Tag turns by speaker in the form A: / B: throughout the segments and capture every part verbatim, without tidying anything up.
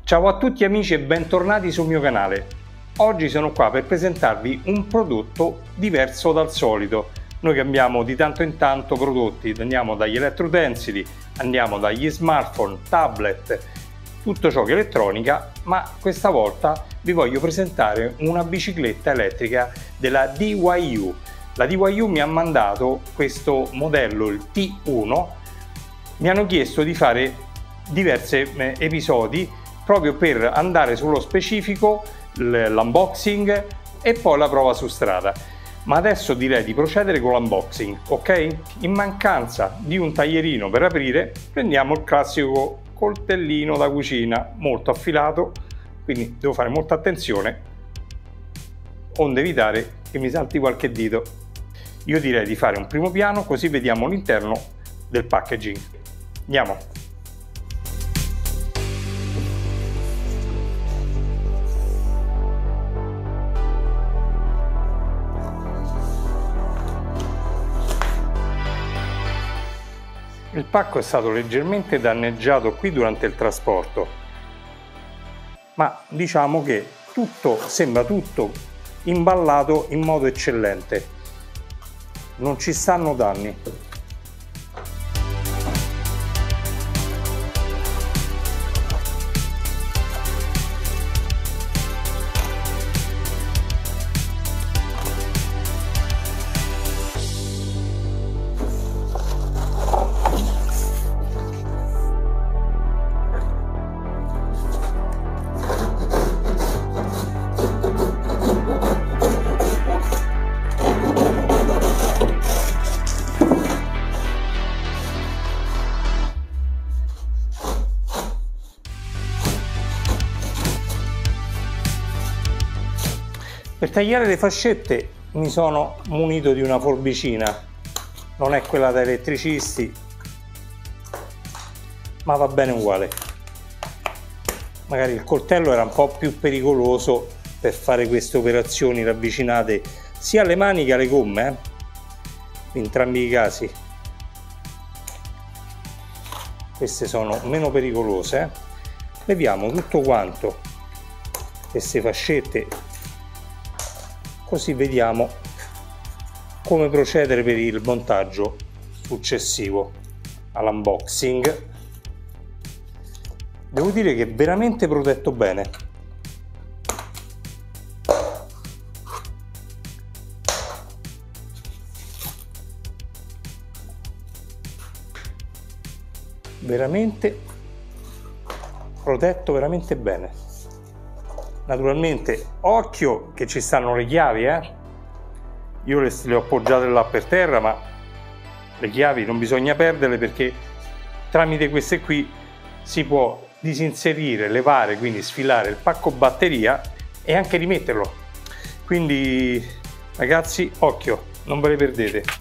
A: Ciao a tutti amici e bentornati sul mio canale. Oggi sono qua per presentarvi un prodotto diverso dal solito. Noi cambiamo di tanto in tanto prodotti, andiamo dagli elettroutensili, andiamo dagli smartphone, tablet, tutto ciò che è elettronica, ma questa volta vi voglio presentare una bicicletta elettrica della D Y U. La D Y U mi ha mandato questo modello, il T uno, mi hanno chiesto di fare diversi episodi proprio per andare sullo specifico, l'unboxing e poi la prova su strada. Ma adesso direi di procedere con l'unboxing, ok? In mancanza di un taglierino per aprire, prendiamo il classico coltellino da cucina, molto affilato, quindi devo fare molta attenzione, onde evitare che mi salti qualche dito. Io direi di fare un primo piano, così vediamo l'interno del packaging. Andiamo! Il pacco è stato leggermente danneggiato qui durante il trasporto, ma diciamo che tutto sembra tutto imballato in modo eccellente, non ci stanno danni. Per tagliare le fascette mi sono munito di una forbicina, non è quella da elettricisti, ma va bene uguale. Magari il coltello era un po' più pericoloso per fare queste operazioni ravvicinate sia alle mani che alle gomme, eh? In entrambi i casi. Queste sono meno pericolose. Eh? Leviamo tutto quanto, queste fascette, così vediamo come procedere per il montaggio successivo all'unboxing. Devo dire che è veramente protetto bene. Veramente protetto veramente bene. Naturalmente occhio che ci stanno le chiavi, eh? Io le, le ho appoggiate là per terra, ma le chiavi non bisogna perderle, perché tramite queste qui si può disinserire, levare, quindi sfilare il pacco batteria e anche rimetterlo. Quindi ragazzi, occhio, non ve le perdete.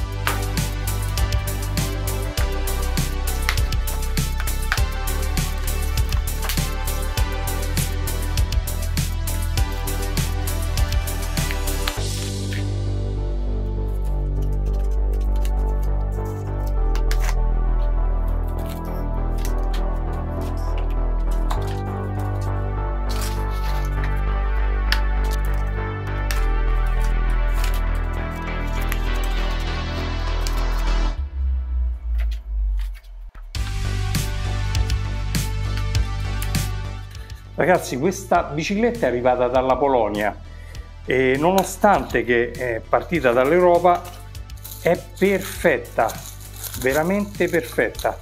A: Ragazzi, questa bicicletta è arrivata dalla Polonia e nonostante che è partita dall'Europa è perfetta, veramente perfetta.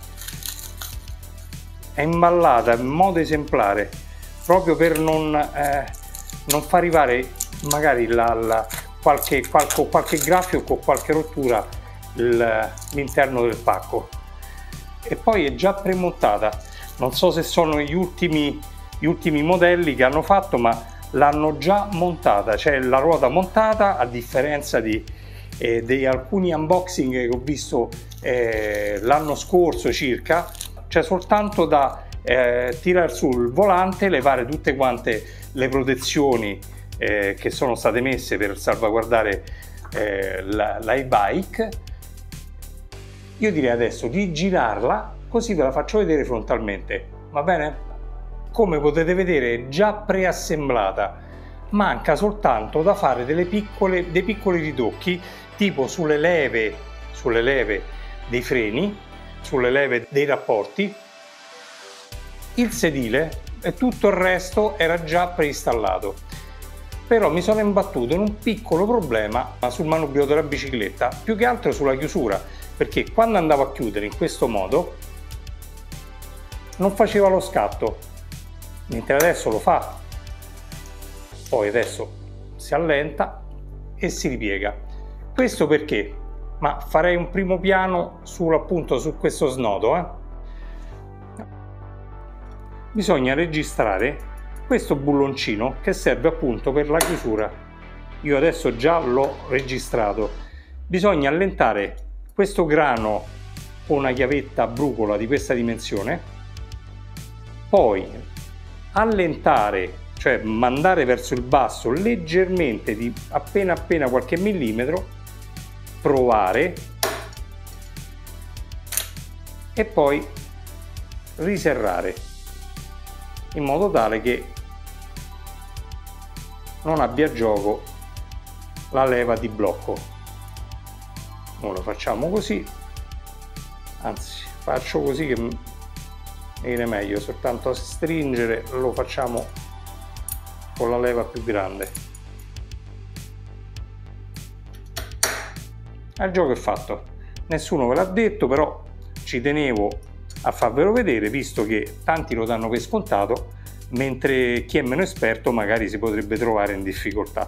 A: È imballata in modo esemplare, proprio per non, eh, non far arrivare magari la, la, qualche, qualche, qualche graffio o qualche rottura all'interno del pacco. E poi è già premontata, non so se sono gli ultimi gli ultimi modelli che hanno fatto, ma l'hanno già montata, c'è la ruota montata, a differenza di, eh, di alcuni unboxing che ho visto eh, l'anno scorso circa. C'è soltanto da eh, tirare sul volante, levare tutte quante le protezioni eh, che sono state messe per salvaguardare eh, l'iBike. Io direi adesso di girarla, così ve la faccio vedere frontalmente, va bene? come potete vedere, è già preassemblata. Manca soltanto da fare delle piccole, dei piccoli ritocchi, tipo sulle leve, sulle leve dei freni, sulle leve dei rapporti, il sedile e tutto il resto era già preinstallato. Però mi sono imbattuto in un piccolo problema sul manubrio della bicicletta, più che altro sulla chiusura, perché quando andavo a chiudere in questo modo non faceva lo scatto, mentre adesso lo fa. Poi adesso si allenta e si ripiega. Questo perché? Ma farei un primo piano su, appunto, su questo snodo. Eh? Bisogna registrare questo bulloncino che serve appunto per la chiusura. Io adesso già l'ho registrato. Bisogna allentare questo grano con una chiavetta a brucola di questa dimensione, poi allentare, cioè mandare verso il basso leggermente di appena appena qualche millimetro, provare e poi riserrare in modo tale che non abbia gioco la leva di blocco. Noi lo facciamo così, anzi faccio così che mi viene meglio, soltanto a stringere lo facciamo con la leva più grande. Il gioco è fatto, nessuno ve l'ha detto, però ci tenevo a farvelo vedere, visto che tanti lo danno per scontato, mentre chi è meno esperto magari si potrebbe trovare in difficoltà.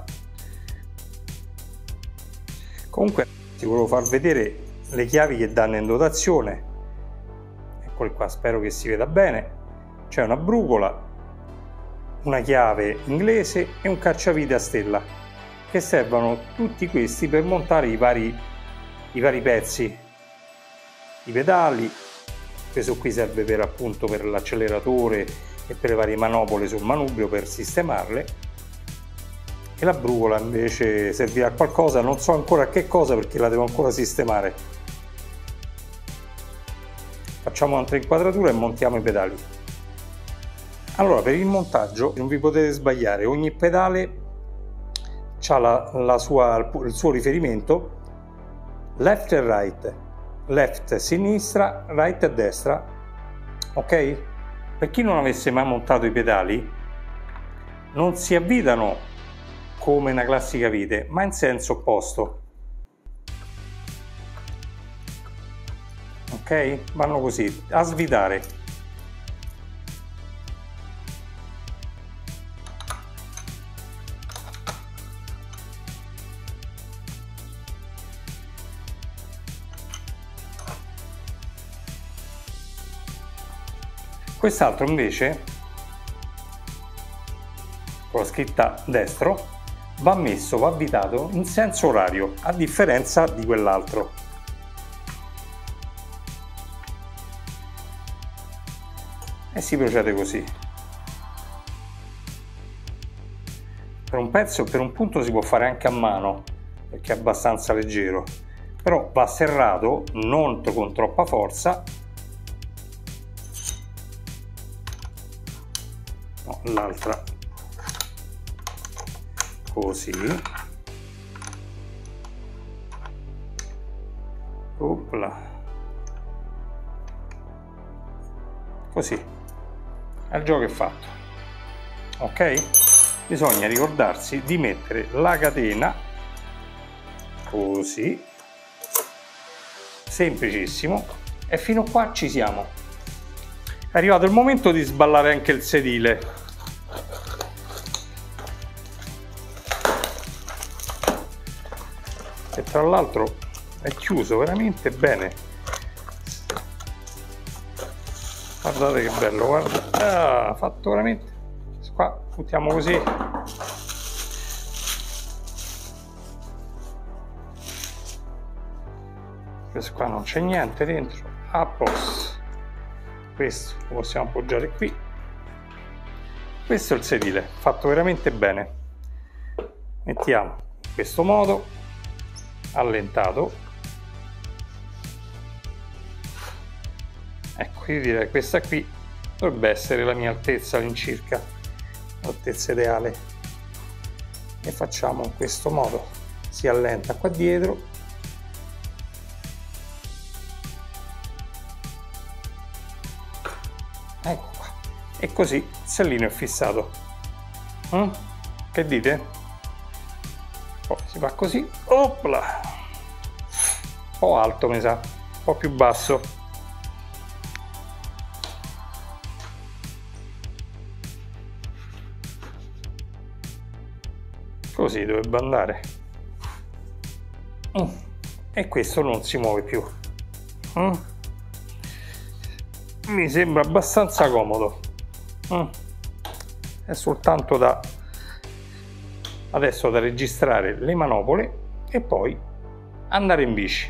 A: Comunque ti volevo far vedere le chiavi che danno in dotazione. Eccole qua, spero che si veda bene. C'è una brucola, una chiave inglese e un cacciavite a stella, che servono tutti questi per montare i vari, i vari pezzi, i pedali. Questo qui serve per appunto per l'acceleratore e per le varie manopole sul manubrio per sistemarle, e la brucola invece servirà a qualcosa, non so ancora a che cosa perché la devo ancora sistemare. Facciamo un'altra inquadratura e montiamo i pedali. Allora, per il montaggio non vi potete sbagliare, ogni pedale ha la, la sua, il suo riferimento, left e right, left sinistra, right a destra, ok? Per chi non avesse mai montato i pedali, non si avvitano come una classica vite, ma in senso opposto, ok? Vanno così, a svitare. Quest'altro invece, con la scritta destro, va messo, va avvitato in senso orario, a differenza di quell'altro. E si procede così. Per un pezzo, per un punto si può fare anche a mano, perché è abbastanza leggero, però va serrato, non con troppa forza. No, l'altra così. Opla. Così. Il gioco è fatto. Ok? Bisogna ricordarsi di mettere la catena così, semplicissimo, e fino a qua ci siamo. È arrivato il momento di sballare anche il sedile. E tra l'altro è chiuso veramente bene. Guardate che bello, guarda, ah, fatto veramente. Qua buttiamo così. Questo qua non c'è niente dentro, a posto. Questo lo possiamo appoggiare qui. Questo è il sedile, fatto veramente bene. Mettiamo in questo modo, allentato. Ecco, io direi questa qui dovrebbe essere la mia altezza all'incirca, l'altezza ideale, e facciamo in questo modo, si allenta qua dietro, ecco qua, e così il sellino è fissato. mm? Che dite? Poi si fa così, opla, un po' alto mi sa, un po' più basso, così dovrebbe andare. mm. E questo non si muove più. mm. Mi sembra abbastanza comodo. mm. È soltanto da adesso da registrare le manopole e poi andare in bici.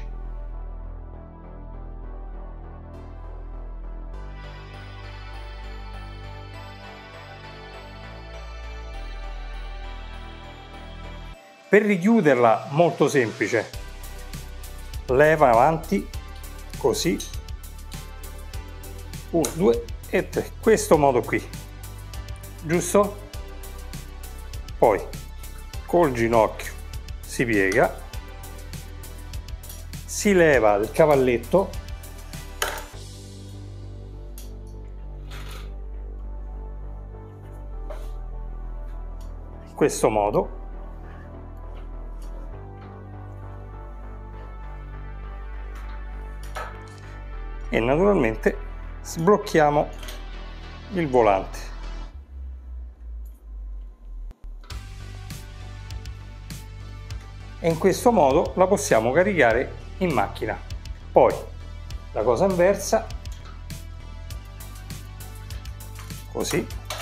A: Per richiuderla molto semplice, leva avanti così, uno, due e tre, questo modo qui, giusto? Poi col ginocchio si piega, si leva il cavalletto, in questo modo, e naturalmente sblocchiamo il volante. E in questo modo la possiamo caricare in macchina. Poi la cosa inversa, così,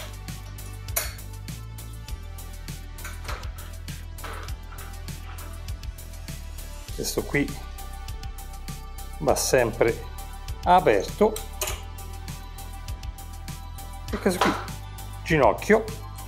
A: questo qui va sempre aperto, e questo qui ginocchio,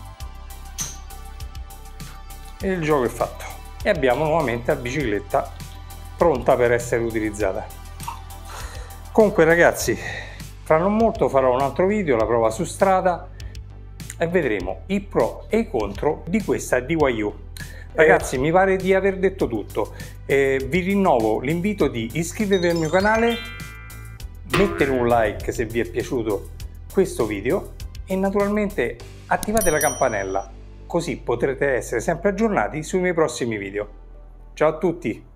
A: e il gioco è fatto, e abbiamo nuovamente la bicicletta pronta per essere utilizzata. Comunque ragazzi, fra non molto farò un altro video, la prova su strada, e vedremo i pro e i contro di questa D Y U. Ragazzi, eh. mi pare di aver detto tutto. Eh, vi rinnovo l'invito di iscrivervi al mio canale, mettere un like se vi è piaciuto questo video e naturalmente attivate la campanella, così potrete essere sempre aggiornati sui miei prossimi video. Ciao a tutti!